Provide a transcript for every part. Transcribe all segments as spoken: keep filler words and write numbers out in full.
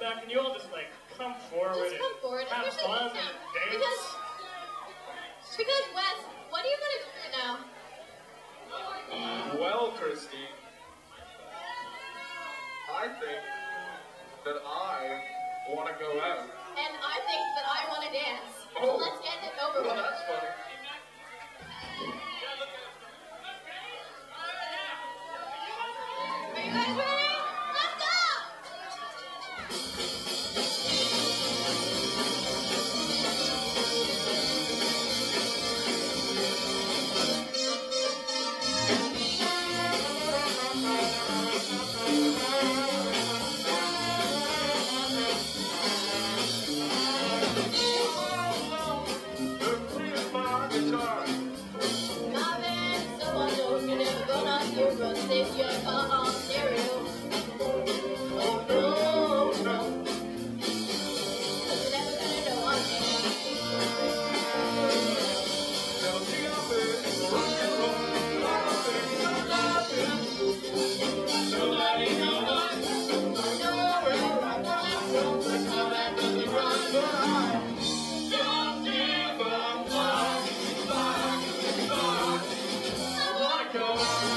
stuff, can you all just like come forward just come and forward. have fun and dance? Because, because Wes, what are you gonna do right now? Well, Christy, I think that I want to go out. And I think that I want to dance. Oh. So let's get it over Well, with. that's funny. Are you guys ready? Let's go! If you're on stereo. Oh no, no. Cause you're never gonna know I'm Nobody knows what I know where I come from. That's how that doesn't run, but I don't give up. Fly, fly, fly. I wanna go.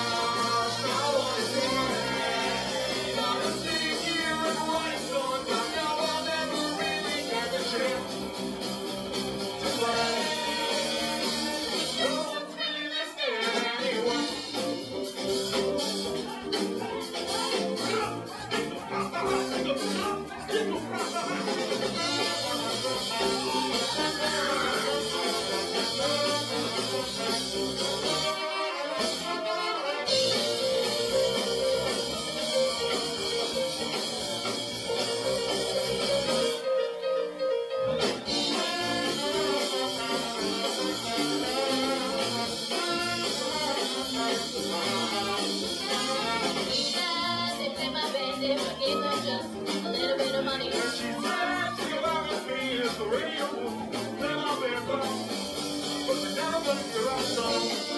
Radio, then I'll be back. But you never put your eyes on.